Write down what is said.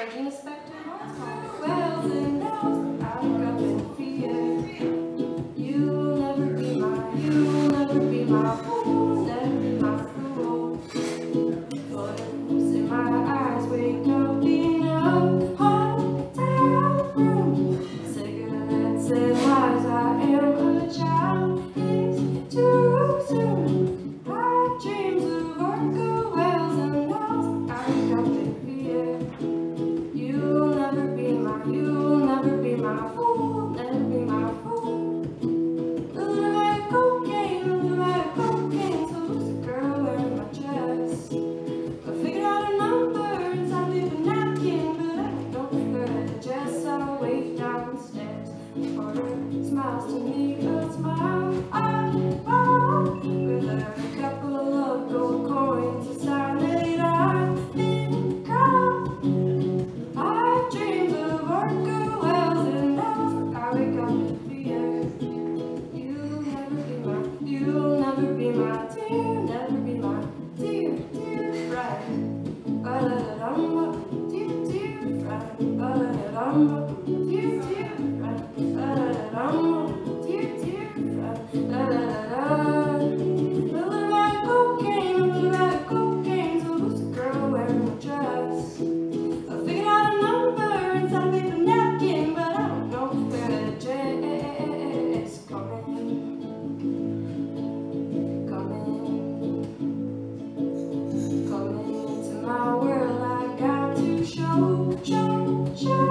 Regina Spektor. Wells and bells, I wake up in fear. You'll never be my fool, never be my fool. Flames in my eyes, wake up in a hotel room. Cigarettes and lies, I am a child, it's too soon. I have dreams of Orca whales and bells, I wake up in fear. You'll never be my fool, never be my fool. Little bit of cocaine, so who's the girl wearing my dress? I figured out a number inside of a napkin, but I don't think her address. I wait downstairs for her smiles to me, a smile. With a couple of gold coins, a sign that I've been caught. I have dreams of orca whales and bells, I wake up in fear. You'll never be my dear, never be my dear friend. Ba-da-da-dum, dear friend. Ba-da-da-dum, dear friend. Ba-da-da-dum, dear friend. Da-da-da-da. Little bit of cocaine, so who's the girl wearing my dress? I figured out a number inside of a napkin, but I don't know where the address. Coming into my world, I got to show.